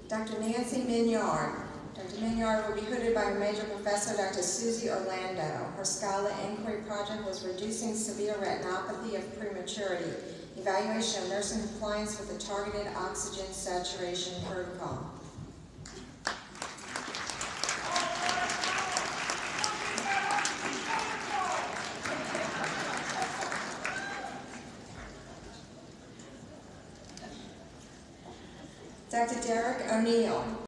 Dr. Nancy Minyard. Dr. Minyard will be hooded by a major professor, Dr. Susie Orlando. Her scholar inquiry project was reducing severe retinopathy of prematurity, evaluation of nursing compliance with the targeted oxygen saturation protocol. Dr. Derek O'Neill.